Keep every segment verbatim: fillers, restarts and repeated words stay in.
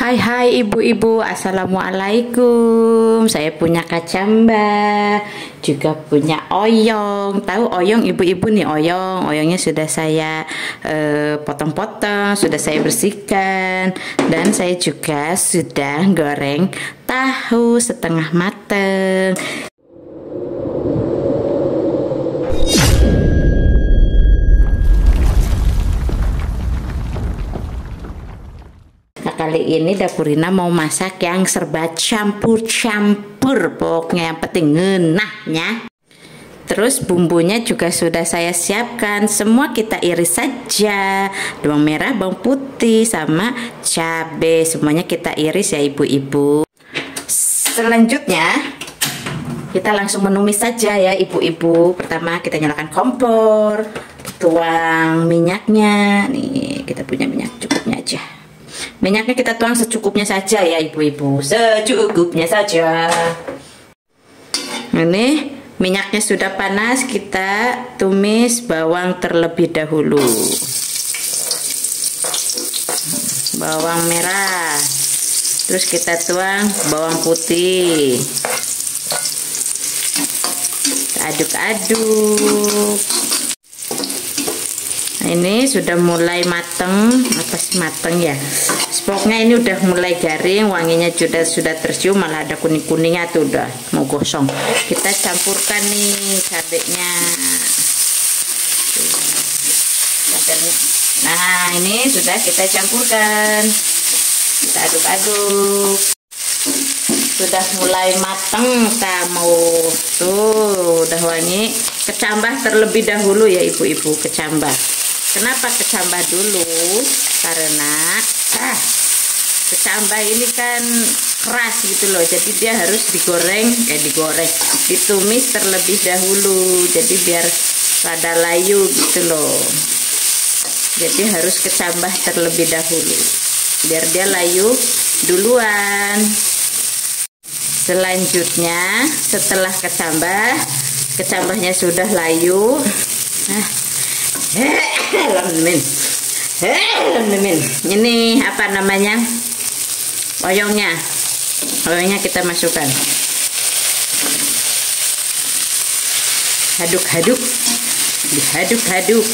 Hai hai ibu-ibu, assalamualaikum. Saya punya kacamba, juga punya oyong. Tahu oyong ibu-ibu nih, oyong. Oyongnya sudah saya eh, potong-potong, sudah saya bersihkan, dan saya juga sudah goreng tahu setengah mateng. Kali ini Dapurina mau masak yang serba campur-campur, pokoknya yang penting ngenahnya. Terus bumbunya juga sudah saya siapkan, semua kita iris saja. Bawang merah, bawang putih, sama cabai, semuanya kita iris ya ibu-ibu. Selanjutnya kita langsung menumis saja ya ibu-ibu. Pertama kita nyalakan kompor, tuang minyaknya. Nih kita punya minyak cukupnya aja. Minyaknya kita tuang secukupnya saja ya ibu-ibu, secukupnya saja. Ini minyaknya sudah panas, kita tumis bawang terlebih dahulu. Bawang merah, terus kita tuang bawang putih. Aduk-aduk. Nah, ini sudah mulai mateng, apa sih mateng ya? Pokoknya ini udah mulai garing, wanginya sudah sudah tercium, malah ada kuning-kuningnya tuh udah mau gosong. Kita campurkan nih cabenya. Cabenya. Nah, ini sudah kita campurkan. Kita aduk-aduk. Sudah mulai mateng, kita mau tuh udah wangi. Kecambah terlebih dahulu ya ibu-ibu, kecambah. Kenapa kecambah dulu? Karena ah, kecambah ini kan keras gitu loh, jadi dia harus digoreng, eh digoreng, ditumis terlebih dahulu, jadi biar rada layu gitu loh. Jadi harus kecambah terlebih dahulu, biar dia layu duluan. Selanjutnya setelah kecambah, kecambahnya sudah layu. Nah, ini apa namanya, oyongnya oyongnya kita masukkan, aduk-aduk, diaduk-aduk.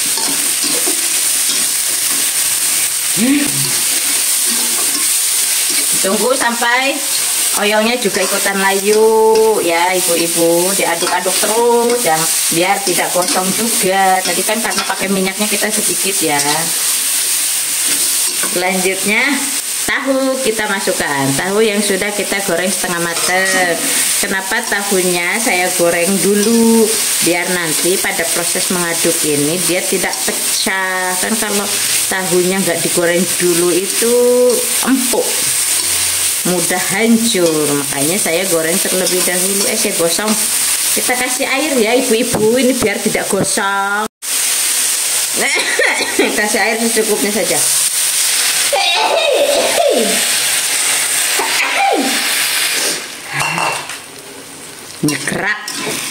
Tunggu sampai oyongnya juga ikutan layu ya ibu-ibu, diaduk-aduk terus ya, biar tidak gosong juga. Tadi kan karena pakai minyaknya kita sedikit ya. Selanjutnya tahu kita masukkan, tahu yang sudah kita goreng setengah matang. Kenapa tahunya saya goreng dulu, biar nanti pada proses mengaduk ini dia tidak pecah. Kan kalau tahunya nggak digoreng dulu itu empuk, mudah hancur. Makanya saya goreng terlebih dahulu. Eh saya gosong, kita kasih air ya ibu-ibu, ini biar tidak gosong. Kasih air secukupnya saja. Nyekrak.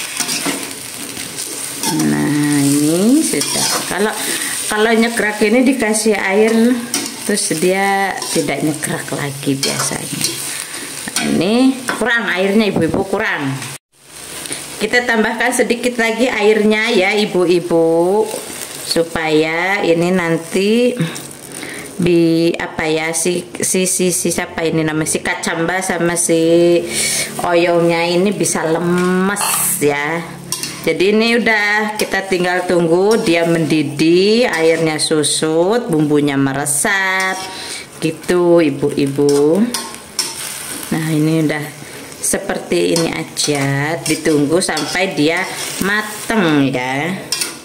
Nah ini sudah. Kalau kalau nyekrak ini dikasih air, terus dia tidak nyekrak lagi biasanya. Nah, ini kurang airnya ibu-ibu, kurang. Kita tambahkan sedikit lagi airnya ya ibu-ibu, supaya ini nanti di apa ya si si si, si siapa ini namanya, si kacamba sama si oyongnya ini bisa lemes ya. Jadi ini udah kita tinggal tunggu dia mendidih, airnya susut, bumbunya meresap gitu ibu-ibu. Nah ini udah seperti ini aja, ditunggu sampai dia mateng ya.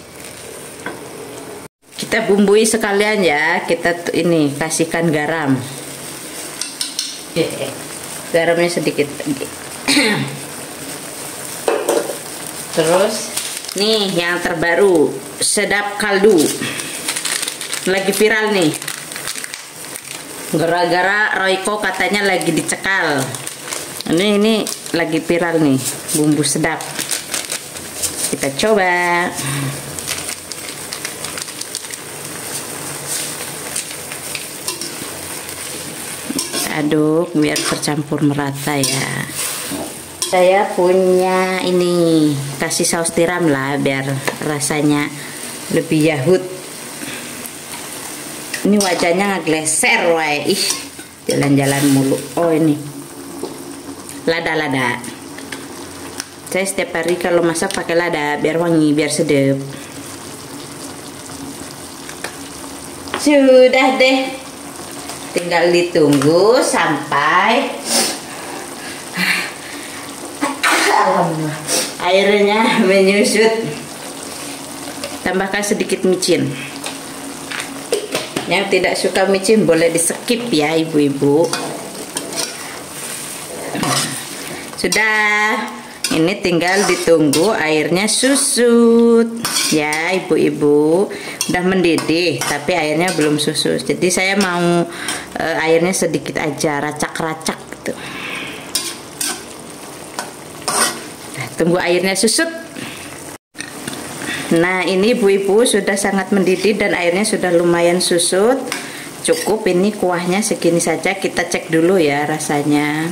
Kita bumbui sekalian ya, kita ini kasihkan garam. Garamnya sedikit lagi. Terus nih yang terbaru, sedap kaldu, lagi viral nih, gara-gara Royko katanya lagi dicekal. Ini ini lagi viral nih, bumbu sedap. Kita coba. aduk biar tercampur merata ya. Saya punya ini, kasih saus tiram lah biar rasanya lebih yahut. Ini wajahnya ngegleser wae, ih jalan-jalan mulu. Oh ini lada-lada. Saya setiap hari kalau masak pakai lada biar wangi, biar sedap. Sudah deh, tinggal ditunggu sampai airnya menyusut. Tambahkan sedikit micin. Yang tidak suka micin boleh di skip ya ibu-ibu. Sudah, ini tinggal ditunggu airnya susut ya ibu-ibu. Udah mendidih tapi airnya belum susut, jadi saya mau e, airnya sedikit aja, racak-racak gitu. Nah, tunggu airnya susut. Nah ini ibu-ibu sudah sangat mendidih dan airnya sudah lumayan susut. Cukup ini kuahnya segini saja. Kita cek dulu ya rasanya.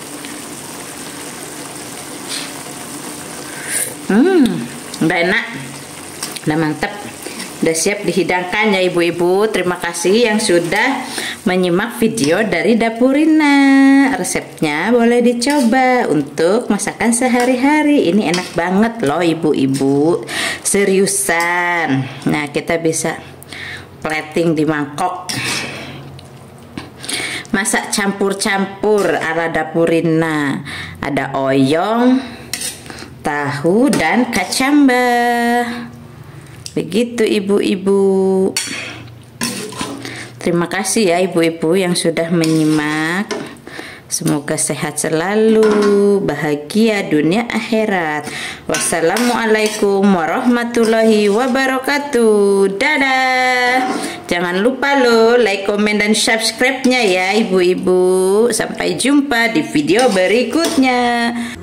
Hmm, udah enak, udah mantep, udah siap dihidangkan ya ibu-ibu. Terima kasih yang sudah menyimak video dari Dapurina. Resepnya boleh dicoba untuk masakan sehari-hari. Ini enak banget loh ibu-ibu, seriusan. Nah kita bisa plating di mangkok, masak campur-campur ala Dapurina. Ada oyong, tahu, dan kacamba. Begitu ibu-ibu. Terima kasih ya ibu-ibu yang sudah menyimak. Semoga sehat selalu, bahagia dunia akhirat. Wassalamualaikum warahmatullahi wabarakatuh. Dadah. Jangan lupa lo like, komen, dan subscribe-nya ya ibu-ibu. Sampai jumpa di video berikutnya.